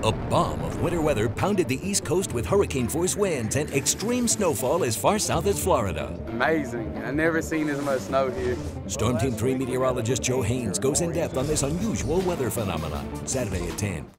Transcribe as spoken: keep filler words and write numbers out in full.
A bomb of winter weather pounded the East Coast with hurricane-force winds and extreme snowfall as far south as Florida. Amazing. I've never seen this much snow here. Storm Team three meteorologist Joe Haynes goes in depth on this unusual weather phenomenon. Saturday at ten.